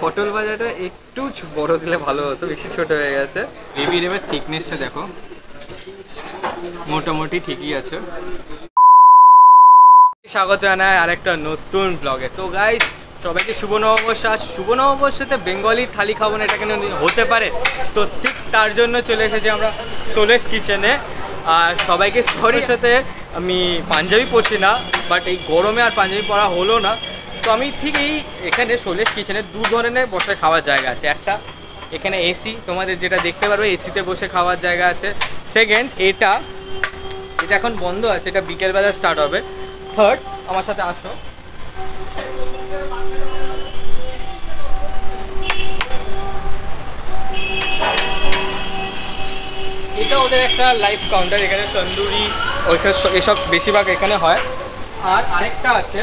পটল ভাজাটা একটু বড় দিলে ভালো হতো, বেশি ছোট হয়ে গেছে। গ্রেভির এবার থিকনেসটা দেখো, মোটামুটি ঠিকই আছে। স্বাগত জানাই আরেকটা নতুন ব্লগে। তো গাইস, সবাইকে শুভ নববর্ষ। আর শুভ নববর্ষতে বেঙ্গলি থালি খাবো না, এটা কেন হতে পারে? তো ঠিক তার জন্য চলে এসেছি আমরা সোলেস কিচেনে। আর সবাইকে সরির সাথে আমি পাঞ্জাবি পরছি না, বাট এই গরমে আর পাঞ্জাবি পরা হলো না। তো আমি ঠিক এখানে সোলেস কিচেনে দু ধরনের বসে খাওয়ার জায়গা আছে। একটা এখানে এসি, তোমাদের যেটা দেখতে পারবে এসিতে বসে খাওয়ার জায়গা আছে। সেকেন্ড এটা এখন বন্ধ আছে, এটা বিকেলবেলা স্টার্ট হবে। থার্ড, আমার সাথে আসো, এটা ওদের একটা লাইভ কাউন্টার। এখানে তন্দুরি এসব বেশিরভাগ এখানে হয়। আর আরেকটা আছে,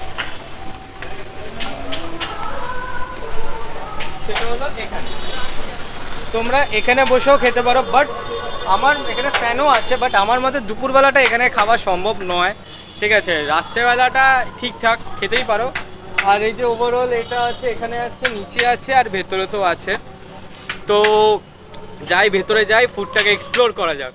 সেটা হলো এখানে। তোমরা এখানে বসেও খেতে পারো, বাট আমার এখানে ফ্যানও আছে, বাট আমার মতে দুপুরবেলাটা এখানে খাওয়া সম্ভব নয়। ঠিক আছে, রাত্রেবেলাটা ঠিকঠাক খেতেই পারো। আর এই যে ওভারঅল এটা আছে, এখানে আছে, নিচে আছে, আর ভেতরে তো আছে। তো যাই ভেতরে যাই, ফুডটাকে এক্সপ্লোর করা যাক।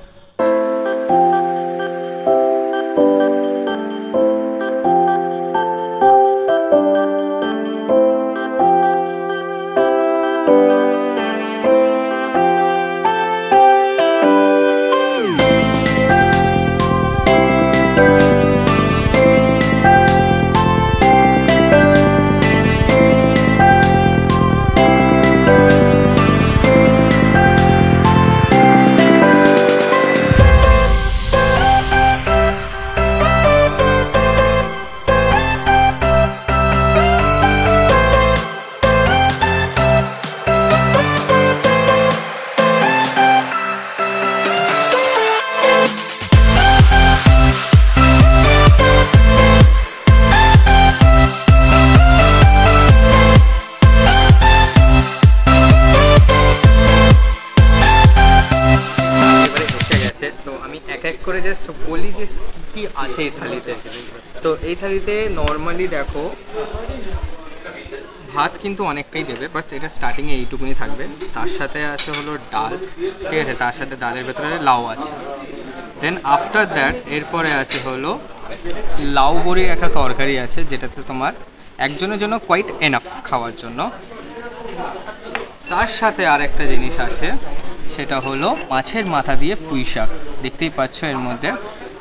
তো আমি এক এক করে জাস্ট বলি যে কী আছে এই থালিতে। তো এই থালিতে নর্মালি দেখো, ভাত কিন্তু অনেকটাই দেবে, বাট এটা স্টার্টিংয়ে এইটুকুনি থাকবে। তার সাথে আছে হলো ডাল, ঠিক আছে, তার সাথে ডালের ভেতরে লাউ আছে। দেন আফটার দ্যাট এরপরে আছে হলো লাউ বড়ির একটা তরকারি আছে, যেটাতে তোমার একজনের জন্য কোয়াইট এনাফ খাওয়ার জন্য। তার সাথে আর একটা জিনিস আছে, সেটা হলো মাছের মাথা দিয়ে পুঁই শাক, দেখতেই পাচ্ছ এর মধ্যে।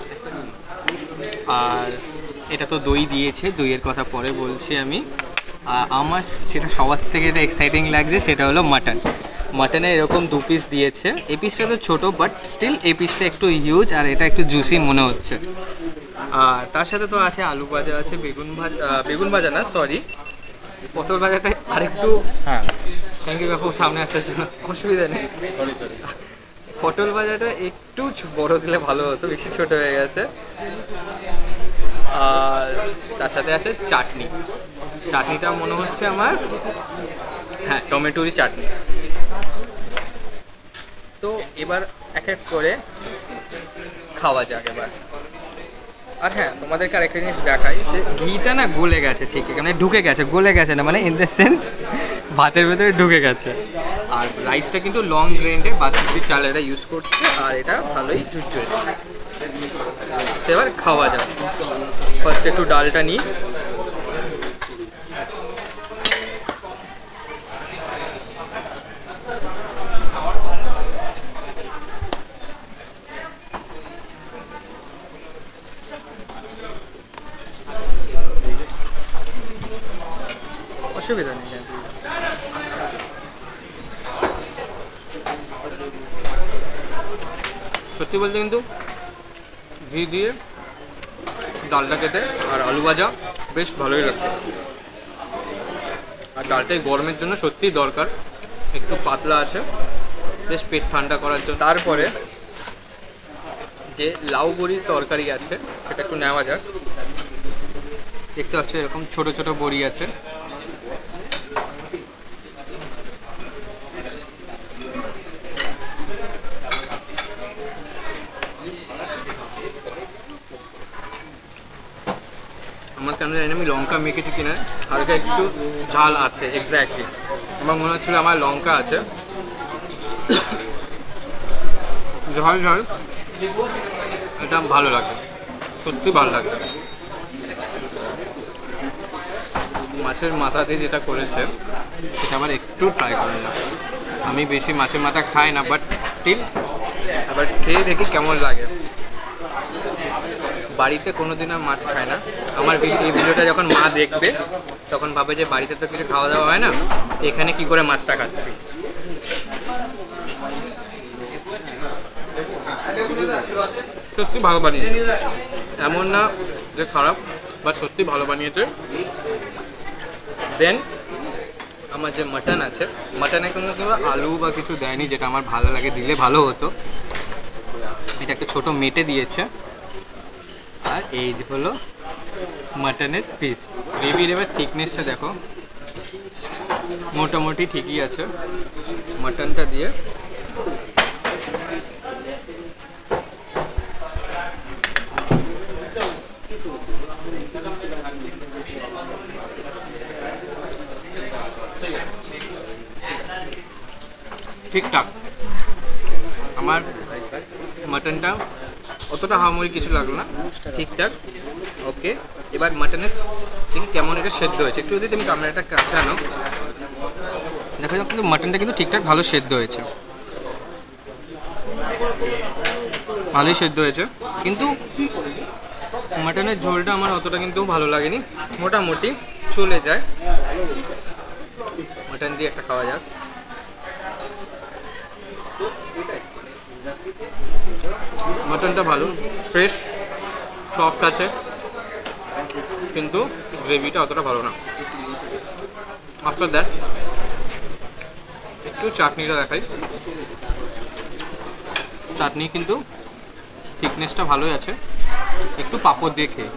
আর এটা তো দই দিয়েছে, দইয়ের কথা পরে বলছি আমি। আমার যেটা সবার থেকে এটা এক্সাইটিং লাগছে সেটা হলো মাটনের এরকম 2 পিস দিয়েছে। এই পিসটা তো ছোটো, বাট স্টিল এই পিসটা একটু হিউজ, আর এটা একটু জুসি মনে হচ্ছে। আর তার সাথে তো আছে আলু ভাজা আছে, বেগুন ভাজা না, সরি, পটল ভাজাটা আরেকটু, হ্যাঁ থ্যাংক ইউ কাকু সামনে আসার জন্য, অসুবিধা নেই। পটল ভাজাটা একটু বড় দিলে ভালো হতো, বেশি ছোট হয়ে গেছে। আর তার সাথে আছে চাটনিটা মনে হচ্ছে আমার, হ্যাঁ, টমেটোরই চাটনি। তো এবার এক এক করে খাওয়া যাক এবার। আর হ্যাঁ, তোমাদেরকে আরেকটা জিনিস দেখাই, যে ঘিটা না গলে গেছে, ঠিক মানে ঢুকে গেছে, গলে গেছে না, মানে ইন দ্য সেন্স ভাতের ভেতরে ঢুকে গেছে। আর রাইসটা কিন্তু লং গ্রেন্ডে বাসমতি চাল এটা ইউজ করছে, আর এটা ভালোই ঝুরঝুরে। এবার খাওয়া যাক। ফার্স্ট একটু ডালটা নিই। অসুবিধা নেই। সত্যি বলতে কিন্তু ঘি দিয়ে ডালটা খেতে আর আলু ভাজা বেশ ভালোই লাগছে। আর ডালটাই গরমের জন্য সত্যিই দরকার, একটু পাতলা আছে, বেশ পেট ঠান্ডা করার জন্য। তারপরে যে লাউ বড়ির তরকারি আছে সেটা একটু নেওয়া যাক। দেখতে পাচ্ছ এরকম ছোট ছোট বড়ি আছে। আমার কেন জানি আমি লঙ্কা মেখেছি কিনা, হালকা একটু ঝাল আছে, এক্স্যাক্টলি আমার মনে হচ্ছিল আমার লঙ্কা আছে। ঝাল ঝাল, এটা ভালো লাগে, সত্যি ভালো লাগে। মাছের মাথা দিয়ে যেটা করেছে সেটা আবার একটু ট্রাই করে না। আমি বেশি মাছের মাথা খাই না, বাট স্টিল আবার খেয়ে দেখি কেমন লাগে। বাড়িতে কোনোদিন আর মাছ খায় না। আমার এই ভিডিওটা যখন মা দেখবে তখন ভাবে যে বাড়িতে তো কিছু খাওয়া দাওয়া হয় না, এখানে কি করে মাছটা খাচ্ছি। সত্যি ভালো বানিয়েছে, এমন না যে খারাপ, বাট সত্যি ভালো বানিয়েছে। দেন আমার যে মাটন আছে, মাটনে কোনো আলু বা কিছু দেয়নি, যেটা আমার ভালো লাগে, দিলে ভালো হতো। এটা একটা ছোটো মেটে দিয়েছে। আর এই যে হলো মাটনের পিস। গ্রেভির এবার থিকনেসটা দেখো, মোটামুটি ঠিকই আছে। মাটনটা দিয়ে ঠিকঠাক। আমার মাটনটা অতটা হামরি কিছু লাগলো না, ঠিকঠাক, ওকে। এবার মাটনের দেখি কেমন এটা সেদ্ধ হয়েছে। একটু যদি তুমি ক্যামেরাটা কাছে আনো, দেখা যাক। কিন্তু মাটনটা কিন্তু ঠিকঠাক ভালো সেদ্ধ হয়েছে, ভালোই সেদ্ধ হয়েছে। কিন্তু মাটনের ঝোলটা আমার অতটা কিন্তু ভালো লাগেনি, মোটামুটি চলে যায়। মাটন দিয়ে একটা খাওয়া যাক। মাটনটা ভালো, ফ্রেশ, সফট আছে, কিন্তু গ্রেভিটা অতটা ভালো না। আফটার দ্যাট একটু চাটনিটা দেখাই। চাটনি কিন্তু থিকনেসটা ভালোই আছে, একটু পাঁপড় দিয়ে খেয়ে।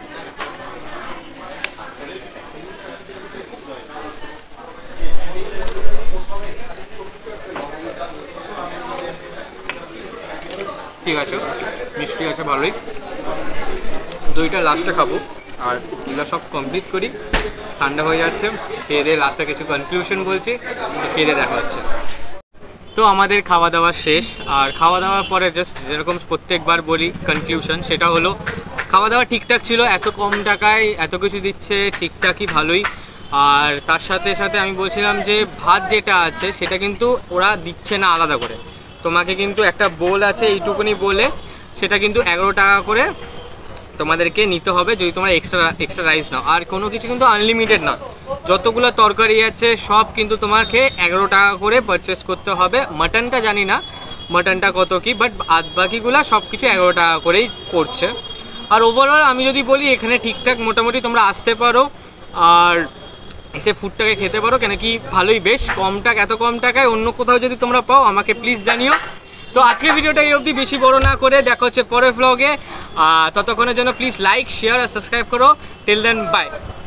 ঠিক আছে, মিষ্টি আছে ভালোই। দইটা লাস্টে খাবো, আর এগুলো সব কমপ্লিট করি। ঠান্ডা হয়ে যাচ্ছে, খেয়ে দিয়ে লাস্টে কিছু কনক্লুশন বলছি, খেয়ে দিয়ে দেখা হচ্ছে। তো আমাদের খাওয়া দাওয়া শেষ, আর খাওয়া দাওয়ার পরে জাস্ট যেরকম প্রত্যেকবার বলি কনক্লুশন, সেটা হলো খাওয়া দাওয়া ঠিকঠাক ছিল। এত কম টাকায় এত কিছু দিচ্ছে, ঠিকঠাকই ভালোই। আর তার সাথে সাথে আমি বলছিলাম যে ভাত যেটা আছে সেটা কিন্তু ওরা দিচ্ছে না আলাদা করে, তোমাকে কিন্তু একটা বোল আছে এইটুকুনি বলে, সেটা কিন্তু 11 টাকা করে তোমাদেরকে নিতে হবে যদি তোমরা এক্সট্রা রাইস নাও। আর কোনো কিছু কিন্তু আনলিমিটেড না, যতগুলো তরকারি আছে সব কিন্তু তোমাকে 11 টাকা করে পারচেস করতে হবে। মাটনটা জানি না মাটনটা কত কি, বাট বাকিগুলো সব কিছু 11 টাকা করেই পড়ছে। আর ওভারঅল আমি যদি বলি, এখানে ঠিকঠাক মোটামুটি তোমরা আসতে পারো আর এসে ফুডটাকে খেতে পারো, কেন কি ভালোই, বেশ কম টাকা। এত কম টাকায় অন্য কোথাও যদি তোমরা পাও আমাকে প্লিজ জানিও। তো আজকের ভিডিওটা এই অবধি, বেশি বড় না করে, দেখা হচ্ছে পরের ভ্লগে। ততক্ষণের জন্য প্লিজ লাইক, শেয়ার আর সাবস্ক্রাইব করো। Till then, by.